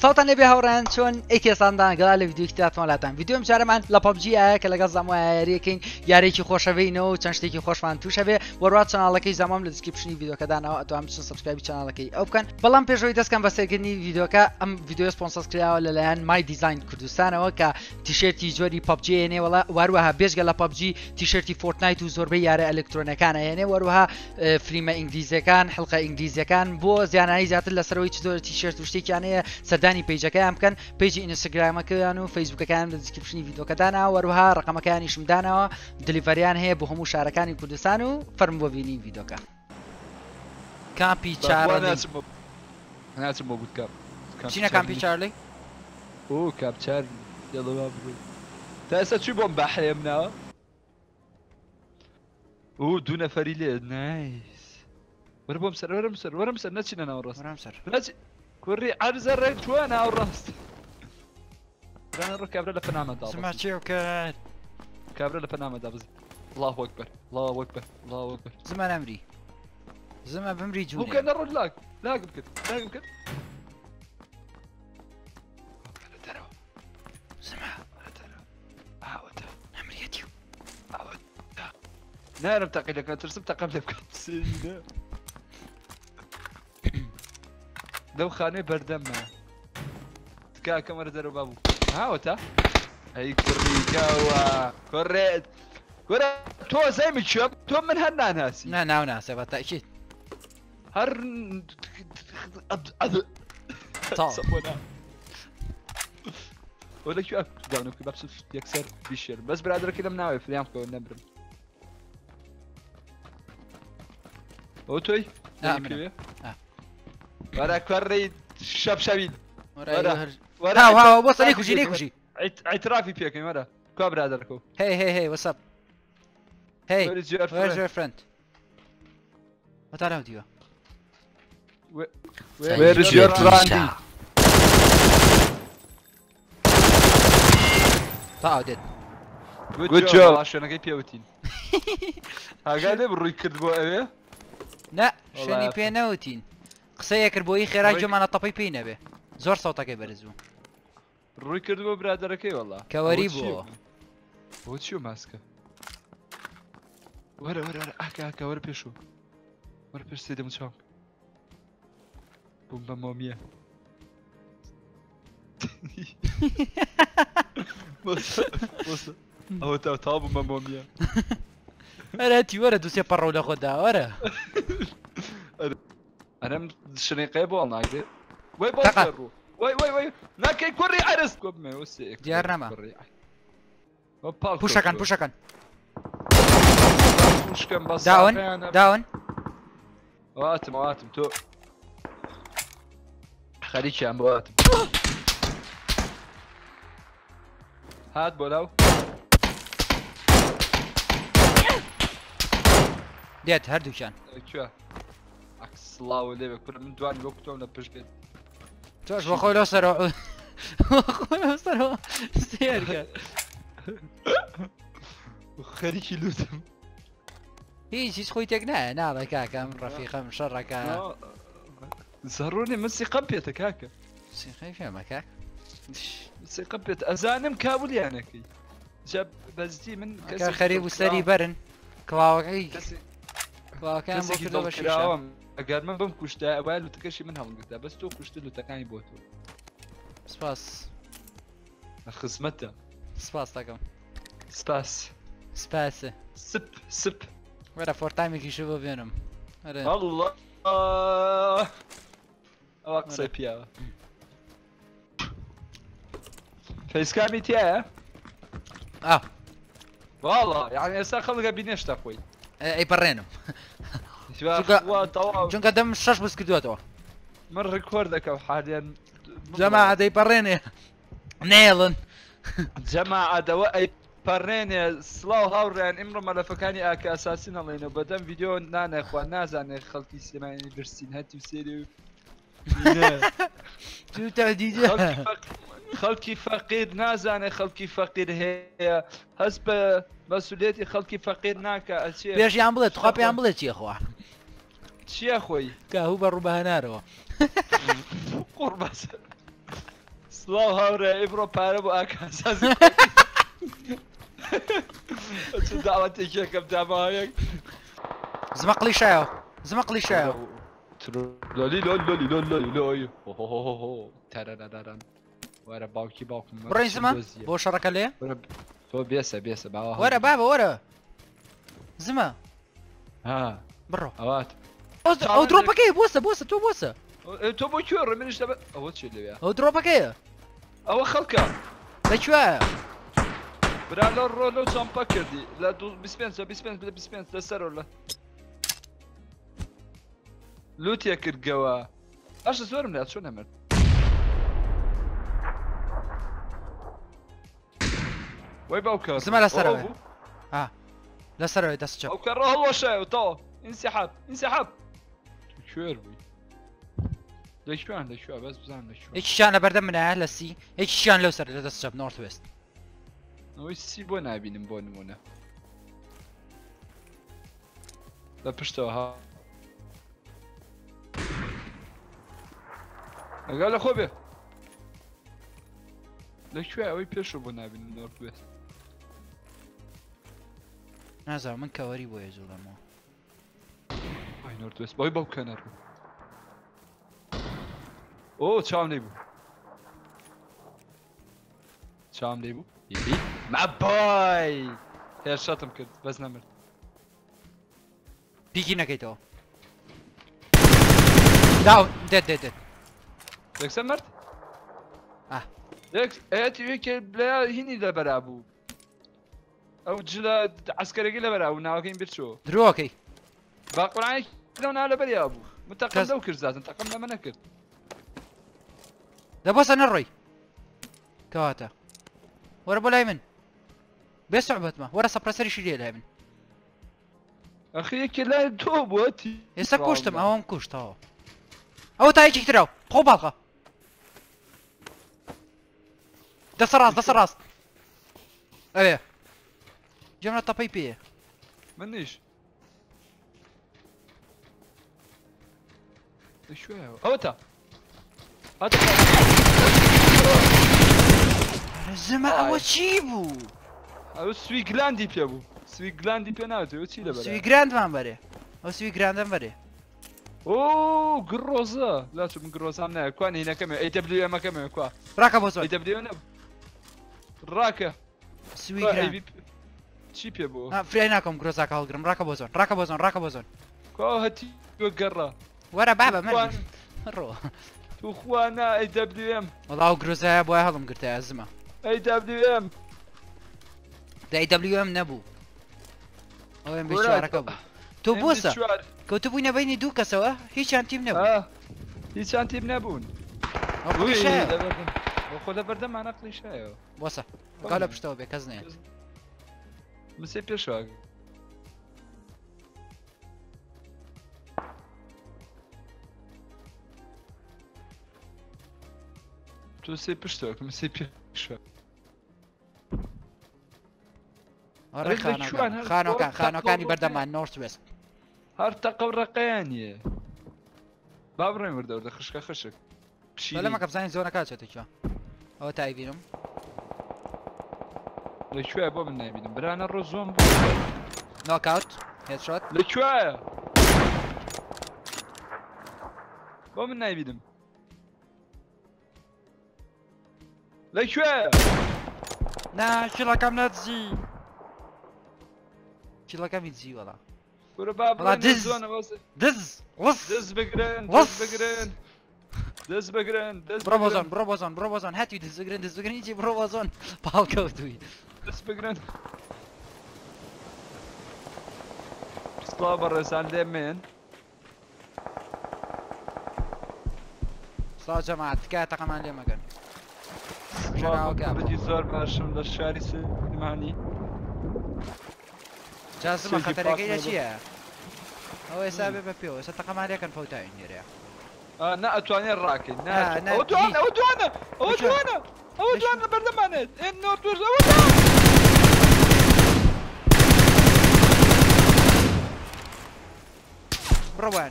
ساڵتان لێبێ هاوڕێن چۆن ئەیکێساندان گەڵا لە ڤیدیۆی تاتۆڵاتان ڤیدیۆم جارەمان لە پەبجیە کە لەگەڵ زەموە یاریەکەین یارێکی خۆشەوەینەوە و چەند شتێکی خۆشمان تووشە بێ وەروات چەناڵەکەی زەمام لە دیسکریپشنی ڤیدیۆکەدانەوە ئەتوانن بچن سەبسکرایبی چەناڵەکەی ئەو بکەن بەڵام پێشەوەی دەستکەم بە سەرکردنی ڤیدیۆکە ئەم ڤیدیۆ سپۆنسەر کراوە لەلایەن مای دیزاین کوردستانەوە کە تیشێرتی جۆری پەبجی هێنێ وەروەها بێژگە لە پەبجی تیشێرتی فۆرتنایت و زۆربەی یارە ئەلکترۆنەکانە هێنێ وەروەها فلیمە ئینگلیزیەکان حڵقە ئینگلیزیەکان بۆ زیانایی زیاتر لەسەرەوەی چ تیشێرت و شتێکیانەیە سەردانی پیجەکەیان بکەن پیجی ئینستاگرامەکەیان و فەیسبوکەکان لە دیسکریپشنی ڤیدیۆکەدانە وەروها ڕقەمەکانیشم دانەوە دلیڤەریان هەیە بۆ هەموو شارەکانی کوردستان و فەرم بۆ بینین ڤیدیۆکە کامپی چارلی ناچم بۆ گوتکەم چینە کامپی چارلی ئۆ کاپچار دڵەوە بڕۆی تا ئێستا چی بۆم بەحەیە مناوە ئۆ دوو نەفەری لێ نایس وەرە بۆم سەر وەرم سەر نەچینە ناو ڕاست کوڕی عەرزە ڕێک چووە ناو ڕاست ڕۆ کابرا لە پەنامەدا سما چێوکە کابرا لە پەنامەدا بز الله ئەکبەر الله ئەکبەر الله ئەکبەر زمان ئەمری زما بمری جوونێ بووکە نەڕۆ لاگم کرد نعرف تقيلك ترسم تقبل بكات سيدة لو خاني بردم تكا كاميرا درو بابو هاوتا هي كوريكا كوريت تو زي متشوب تو من هالناس ناس بالتأكيد هر طب ولا شو داونو كي بس يكسر بيشير بس برادر كده مناوي في اليوم كون نبرم اوتوي ورا كوري شبشبين ورا بص عليك وجي اعترافي فيك ورا كو برادركو هي واتس اب هي where's your friend what are you where is your friend تعودت good job عشان كيف يوتين هاقالي بروي كرد بو اوي لا شاني بيناوتين قسەیە کرد بۆی خێرای جۆمانە تەپەی پێی نەبێ زۆر سەوتەکەی بەرز بوو ڕووی کرد بۆ برادەرەکەی وەڵا کەوەری بووە بۆ چی و ماسکە وەرە ئاکە وەرە پێشوو وەرە پێش سێ دەم چاوم بووم بە مۆمیە ئەوە تا بووم بە مۆمیە ئەرەتی وەرە دووسێ پەڕۆ لە خۆدا وەرە ئەرەم شنێقەیە بۆ ناگرێ وای بۆ وای ناکەی کوڕی عەرز کۆبمێ وسێ دیار نەما پوشەکەن پوشەکەن پوشکەم بەس داون واتم تۆ خەریکیان بۆاتم هات بۆ لاو دێت هەردووکیان کوێ سڵاوە لێوێ کورە من دوانی وەکو تۆم لە پشت بێت تۆش بە خۆی لەسەرەوە لەسەرەوە سێرکە خەریکی لوتم هیچ خۆی تێک نایە ناڵێ کاکەم ڕەفیقەم شەڕەکە زەڕۆنێ من سیقەم پێتە کاکە سیقەی فێمە کاک سیقەم پێت ئەزانم کابولیانەکەی جا بەزدی من خەریب و سەری بەرن کڵاوەکەی کڵاوەکەیان بۆ کردەوە شیشەوە ئەگەر من بم کوشتە ئەوە لوتەکەشی من هەڵگرتە بەس تۆ کوشتە لوتەکانی بۆ تۆ سپاس خزمەتە سپاس دەکەم سپاسە سپ وەرە فۆرتایمێکیشە بۆ بێنم الله ئەوە قسەی پیاوە فەیسکامی تایە واڵا یعنی ئێستا خەڵکە بینێشتە خۆی ئەیپەڕێنم چونکە دەم 6 بس کردوێتەوە من ڕکۆر دەکەم حالیان جەماعە دەیپەڕێنێ نێڵن جەماعەدەوە ئەیپەڕێنێ سڵاو هاوڕێیان ئیمڕۆ مەلەفەکانی ئاکە ئاساسی نەڵێنەوە بەدەم ڤیدیۆ نانەخوا نازانێت خەڵکی سێمانی برسین هەتی و سێری خەڵکی فەقیر نازانێت خەڵکی فەقیر هەیە هەست بە مەسئولێتی خەڵکی فەقیر ناکە ئەچێ پێشیان بڵێت تخوا پێیان بڵێت چیەخوا چییە خۆی کە هوو بە ڕووبەهەنارەوە قوربەس سڵاو هاورێ ئیبڕۆ پارە بۆ ئاکاسازی چ داوەتێکێکم داماوەیەک زمقلي شاو زمقلي شاو لۆلی لۆلی لۆلی لۆی تەرەرەرەن وەرە باوکی باوکم بڕۆین زمە بۆ شەڕەکە لێ تۆ بێسە بێسە باوە وەرە بابە وەرە زمە ها بڕۆ ئەوات ئەو درۆپەکەی بۆسە بۆسە تۆ بۆسە تۆ بۆ کوێ ڕێ منیش دەبێت ئەوە چی لەوێ ئەو درۆپەکەیە ئەوە خەڵکە لەکوێیە برا لە ڕۆ لەو چامپە کردی لە 25 لەسەرەوە لە لوتیە کردگەوە ئەش زۆرم لات چۆن نەمرد وای باوکە زمە لەسەرەوە لەسەرەوەی دەست چەپ باوکە ڕۆ هەڵوەشایە تۆ انسحاب انسحاب کوێر بووی لەکوێن لەکوێ بەس بزانم لەکوێ یەکیشیان لە بەردەم منایە لە سی یەکیشیان لەو سەر لە دەست چەپ نۆرت وێست ئەوەی سی بۆ نابینم بۆ نمونە لە پشتەوە ها ئەگەر لە خۆ بێ لەکوێ ئەوەی پێشەوە بۆ نابینم نۆرت وێست نازانم من کەوەری بۆ ێزوڵەمەوە وای نۆرت وێست بۆی بەو کەنەر ئۆ چاوم لێ بوو چاوم لێ بوو مەبای هێرشەتم کرد بەس نەمرد پیکی نەکەیتەوە داو دێت دێت دێت یەکسەر مرد ئەتی لە هینی لەبەرا بوو ئەو جلە عسکەرەکەی لەبەرا بوو ناوەکەی بچۆ درۆکەی با قورعانێک لەو ناو لەبەریا بوو متەقەم لەو کرد زاتن تەقەم لەمە نەکرد دەبۆسە نەڕۆی کەواتە وەرە بۆ لای من بێ سوحبەتمە وەرە سەپرەسەریشی لێ لای من ئەخی یەکێ لای تۆ بووەتی ئێستا کوشتم ئەوەم کوشتەوە ئەوە تا یەکێک تراو خۆ باڵقە دەسە ڕاست دەسە ڕاست ئەوێ جەمە تەپەی پێیە من نیش لەکوێیەوە ئەوە تا زمە ئەوە چی بوو ئەو سوی گلاندی پێ بوو سوی گلاندی پێ ناوێتەوە چی لەبەر سوی گراندمان بەرێ ئەو سوی گراندەم بەرێ ئۆ گڕۆزە لا چ من گرۆزام نایە کوان هینەکەمێ ئەیدەبلیو ئەمەکەمێ کوا ڕاکە بۆ زۆر ئەیدەبلیو نەبوو ڕاکە سوی گراند چی پێ بوو فرێ ناکەم گرۆزاکە هەڵگرم ڕاکە بۆ زۆر ڕاکە بۆ زۆر ڕاکە بۆ زۆر کوا هەتی گەڕە وەرە بابە من ڕۆ تو خوانا ئەیدەبلیوم وەڵا ئەو گرۆزایە بۆە هەڵم گرتە زمە ئەیدەبلیوم دەیدەبلیوم نەبوو ئەوێن بێچارەکە بوو تۆ بۆسە کەوتە بووینە بەینی دوو کەسەوە هیچیان تیم نەبوو هیچیان تیم نەبوون خۆ لە بەردەمانە قلیشایەوە بۆسە گا لە پشتەوە بێ کەس نێ مسێ پێشوا تۆ سێ پشتەوە کە مسێ پێشە خانەکانی بەردەمان نۆرت وێست هەر تەقە و ڕقەیانیە با بڕێن وردەوردە خشکە خشک لەمەکە بزانین زۆنەکە چێتێکە ئەوە تای بینم لەکوێ بۆ من نابینم برانە ڕۆ زۆم نۆکاوت هێدشۆت لەکوێیە بۆ من نابینم لەکوێیە نا چڵەکەم نەدزی چڵەکەمی دزی وەڵا دز دەست بگرن دەست بگرن بڕۆ بۆ زۆن بڕۆ بۆ زۆن بڕۆ بۆ زۆن هەتی دەستگرن دەستگرن هیچی بڕۆ بۆ زۆن پاڵکەوتووی دەست بگرن سڵاو بە ڕێزان لێ من سڵاو جەماعەت تکایە تەقەمان لێ مەگەن بەدی زۆر باشم لە شاری سلمانی جازمە خەتەرەکەی لە چییە؟ ئەو ئێستا بێ بە پێوە ئێستا تەقەمان لێکەن فەوتاوین نێرەیە نا ئەتوانێت ڕاکەین ئەوە دوانە ئەوە دوانە ئەوە دوانە ئەوە دوانە بەردەمانێت ئەوە بڕۆوان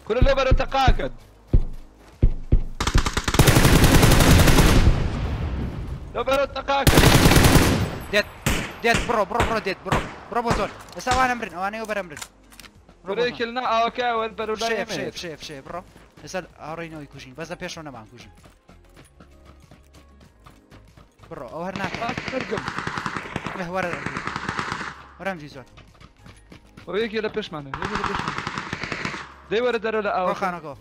كل اللي برا تقاكد لو برا تقاكد ديت برو ديت برو بوزول بس انا امرن وانا يوبر امرن بريك لنا اوكي والبرو لا شيف برو اسال هارينو يكوجين بس بيشو انا معك كوجين برو او هرنا ترقم له ورا مجي زول ويجي لا بيش معنا يجي لا بيش معنا دي ورا درو لا او خانكو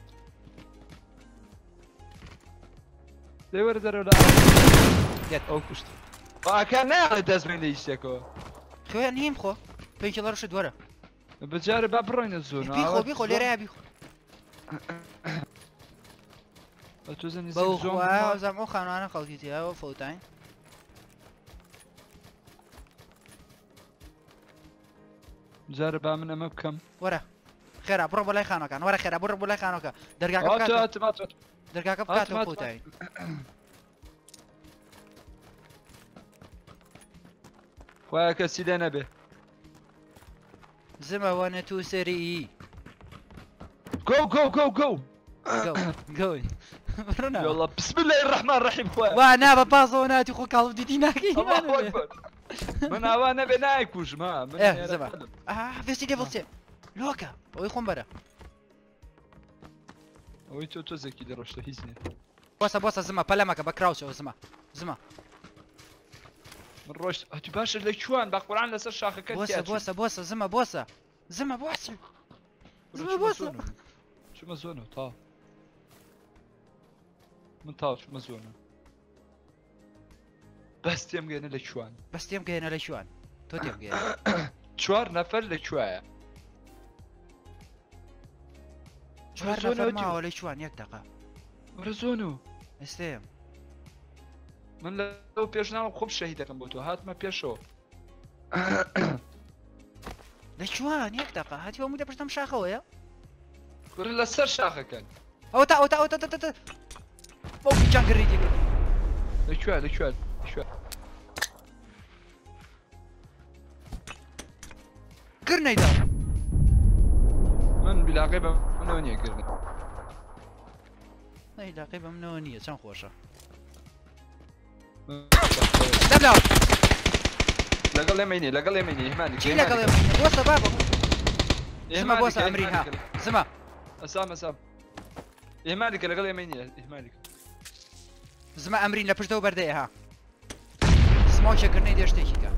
دي ورا درو لا ديت او كشت كان ناقد دازمين يشتكو خويا نيم خو بين كيلو رشد ورا بتجارب ابروين الزون بيخو ليرا بيخو بوخوا زعما خانو انا خلطيتي او فوتاين جارب من امكم ورا خير برو بلاي خانو كان ورا خير برو بلاي خانو كان درقاك بكاتو فوتاين وياك سيدنا به زعما 1 2 3 جو جو يلا بسم الله الرحمن الرحيم خويا وانا ببازوناتي خو كال اوف ديوتي ناكي الله اكبر من وانا بنايك وجماعه من زعما فيستي ديفل سيم لوكا ويخون برا ويتو زكي اللي رشته هيزني بوسا زعما بلامك بكراوش زعما من روش باش اللي شوان بقران لسر شاخه كتير بوسا زعما بوسا شو مزونه طا من طاو شو مزونه بس تيم جينا لشوان تو تيم جينا شوار نفر لشوايا شوار نفر ما ولا شوان يك دقه ورزونو استيم من لو بيشنا خوب شهيدكم بوتو هات ما بيشو لشوان يك دقه هاتي ومو دبشتم شاخه يا كل لسر شاخه كان اوتا ممكن جانجر يجي لشوال قرنيدا من بلاقيبه منونيه قرني اي لاقيبه منونيه شان خوشه لا لقل يميني هماني شي لقل يميني بوسه بابا اسمع بوسه امري ها اسمع اسام اهمالك لقل يميني اهمالك زعما امرين لپشتو برده ها سموك شكرني دير شتيكي كا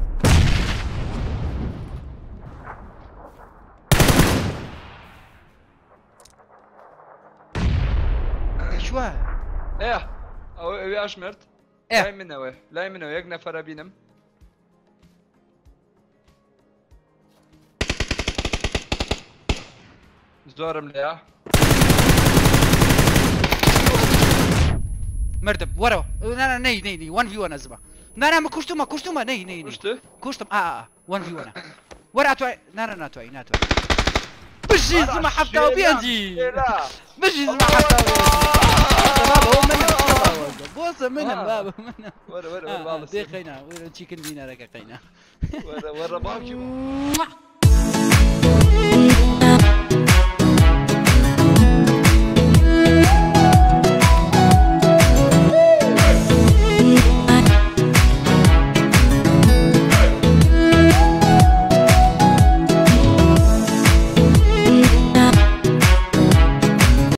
شو ايه او يا اشمرت لا منه يق نفر بينم زورم ليه مردم ورا انا ني 1 في 1 ازبا لا ما كشتوما ني كشتم 1 في 1 ورا توي لا توي بجي زعما حفته وبيدي بجي زعما حفته بابا هو منهم بوسه منهم بابا منهم ورا دي خينا وين تشيكن دينا لك خينا ورا باكي